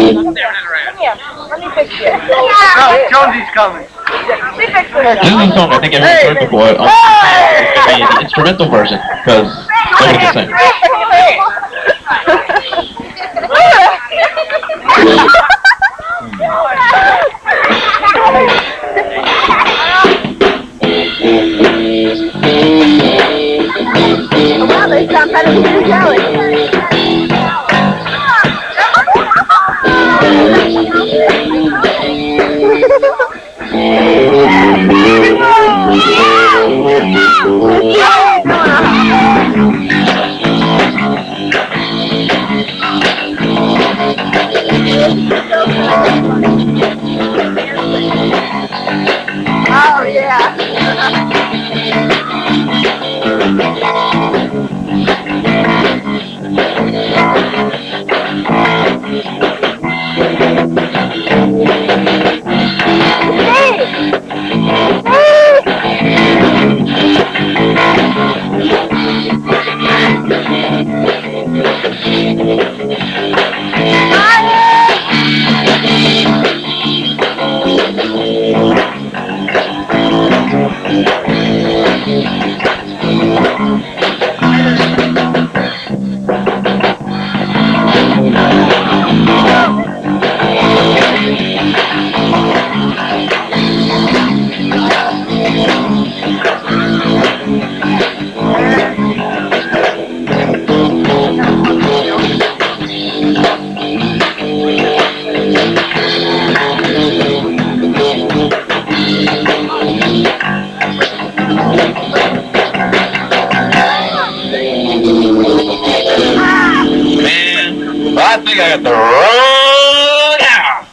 Let me fix it. No, Jonesy's coming. Let me fix it. This is a song I think everyone's heard before. The instrumental version, because nobody can sing. Wow, they sound better than you jelly. Oh, yeah. I think I got the wrong house.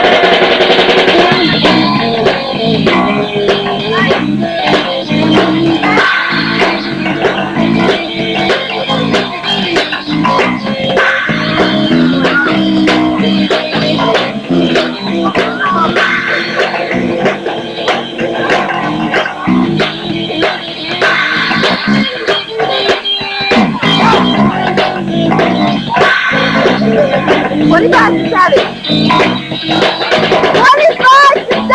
What about 7? 25 to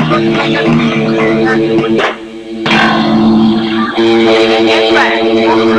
7.